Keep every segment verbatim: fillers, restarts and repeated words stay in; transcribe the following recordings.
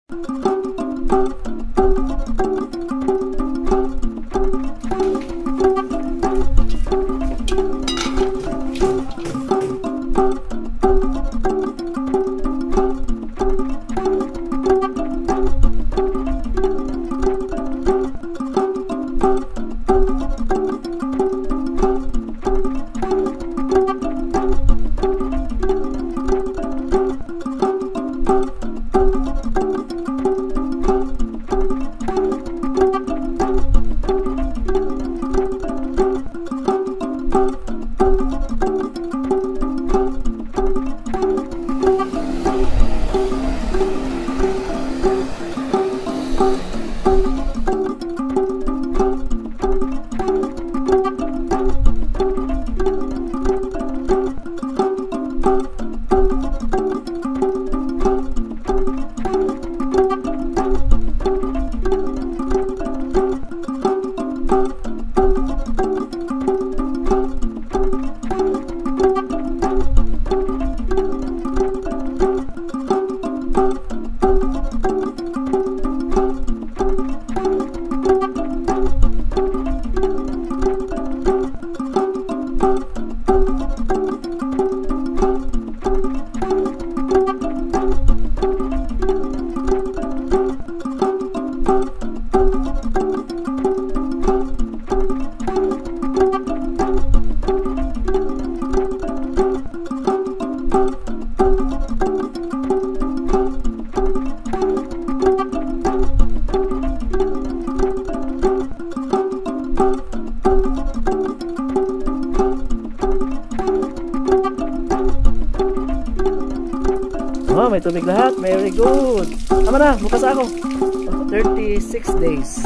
Oh, may tubig lahat. Very good. Tama na, bukas ako. thirty-six days.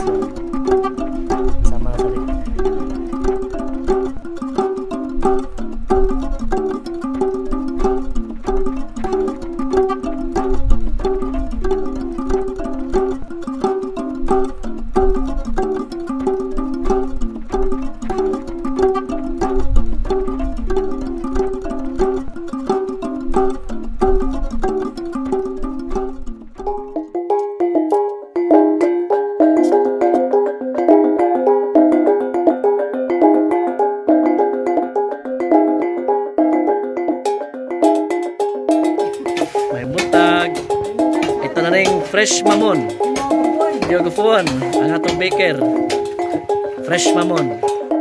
Sama na sa likod. Ito na rin fresh mamon. Diogufuan ang atong baker. Fresh mamon.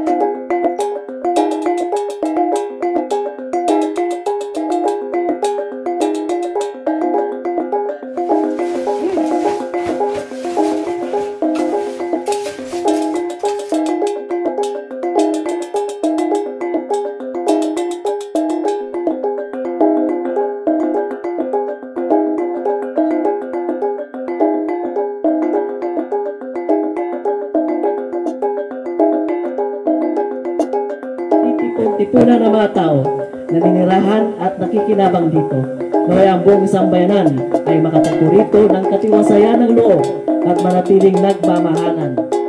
Tipunan ng mga tao na ninirahan at nakikinabang dito. Naway ang buong sambayanan ay makatagpo rito ng katiwasayan ng loob at manatiling nagmamahalan.